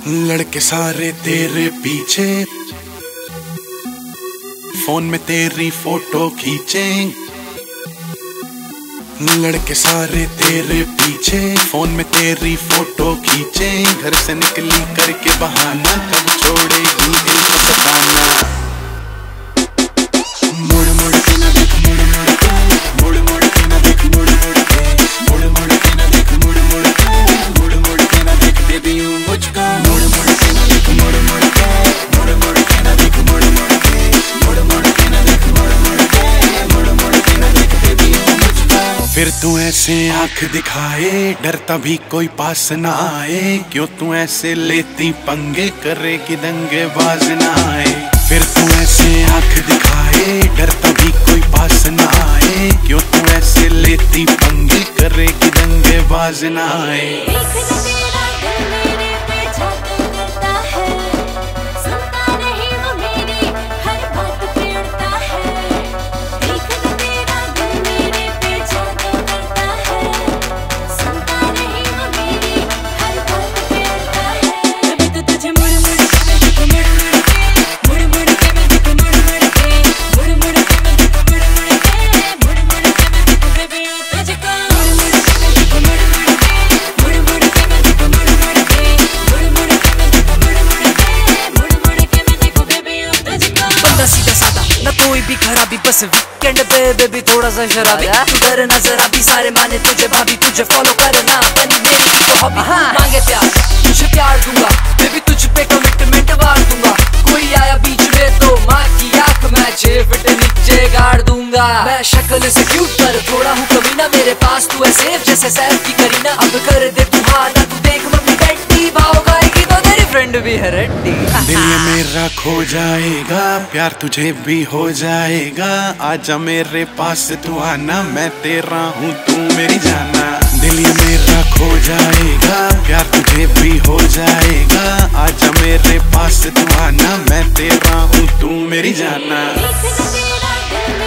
लड़के सारे तेरे पीछे, फोन में तेरी फोटो खींचे। लड़के सारे तेरे पीछे, फोन में तेरी फोटो खींचे। घर से निकली करके बहाना, कब छोड़ेगी इनको सताना। मुड़ मुड़ के ना देख, मुड़ मुड़ के, मुड़ मुड़ के ना देख, मुड़ मुड़ के, मुड़ मुड़ के ना देख, मुड़ मुड़ के, मुड़ मुड़ के ना देख बेबी यू मुझको। मुड़ मुड़ के ना देख, मुड़ मुड़ के, मुड़ मुड़ के ना देख, मुड़ मुड़ के, मुड़ मुड़ के ना देख, मुड़ मुड़ के, मुड़ मुड़ के ना देख बेबी यू मुझको। फिर तू ऐसे आंख दिखाए, डरता भी कोई पास ना आए। क्यों तू ऐसे लेती पंगे, करे कि दंगे बाज ना आए। फिर तू ऐसे आंख दिखाए, डरता भी कोई पास ना आए। क्यों तू ऐसे लेती पंगे, करे कि दंगे बाज ना आए। कोई भी खराबी, बस वीकेंड पे बेबी थोड़ा सा शराबी। तू डर नजर आती, सारे माने तुझे भाभी, तुझे फॉलो करना बनी मेरी तो हॉबी। मांगे प्यार, तुझे प्यार दूंगा बेबी, तुझ पे कमिटमेंट वार दूंगा। कोई आया बीच में तो माँ की आंख मैं 6 फीट नीचे गाड़ दूंगा। मैं शक्ल से क्यूट पर थोड़ा हूँ कभी ना, मेरे पास तू है सेफ जैसे सैफ की करीना। अब कर दे तू हाँ ना, तू देख मम्मी बैठी भाव गाएगी तो तेरी फ्रेंड भी है रेडी। दिल मेरा खो जाएगा, प्यार तुझे भी हो जाएगा। आजा मेरे पास तू आना, मैं तेरा हूँ तू मेरी जाना। दिल मेरा खो जाएगा, प्यार तुझे भी हो जाएगा। आजा मेरे पास तू आना, मैं तेरा हूँ तू मेरी जाना।